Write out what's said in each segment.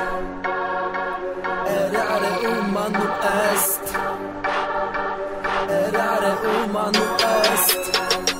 Errare humano est. Errare humano est.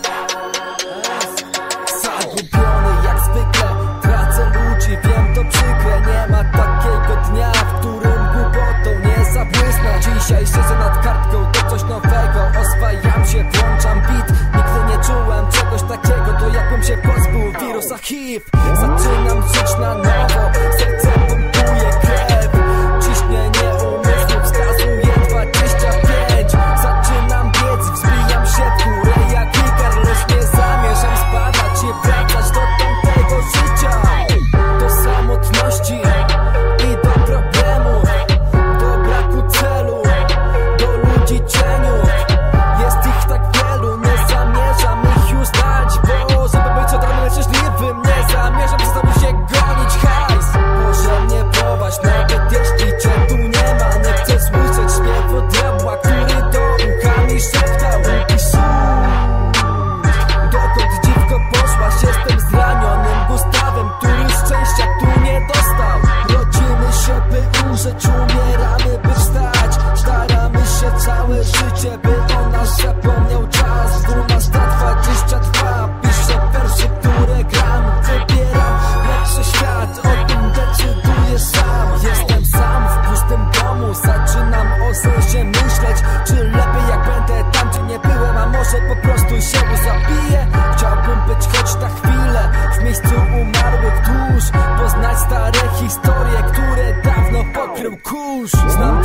Zagubiony jak zwykle, tracę ludzi, wiem to przykre. Nie ma takiego dnia, w którym głupotą nie zabłysnę. Dzisiaj siedzę nad kartką, to coś nowego. Oswajam się, włączam beat. Nigdy nie czułem czegoś takiego, to jakbym się pozbył wirusa HIV. Zaczynam żyć na nowo, serce pompuje krew. Ciśnienie umysłu wskazuje 25. Zaczynam biec, wzbijam się w górę jak Ikar, lecz nie zamierzam spadać i wracać do tamtego życia. Do samotności i do problemów, do braku celu, do ludzi cieniów. Jest ich tak wielu, nie zamierzam ich już znać, bo żeby być odrobinę szczęśliwym, nie zamierzam przez cały się gonić hajs. Może mnie prowadź, nawet jeśli cię tu nie ma. Nie chcę słyszeć śpiewu diabła, który do ucha mi szeptał: dokąd dziwko poszłaś? Jestem zranionym Gustawem, który szczęścia tu nie dostał. Rodzimy się by umrzeć, umieramy by wstać. Staramy się całe życie, by o nas zapomniał czas. 12:22, piszę wersy, które gram. Wybieram lepszy świat, o tym decyduję sam. Jestem sam w pustym domu, zaczynam o sensie myśleć. Czy lepiej jak będę tam, gdzie nie byłem, a może po prostu się zabiję? Chciałbym być choć na chwilę w miejscu umarłych dusz, poznać stare historie, które dawno pokrył kurz. Znam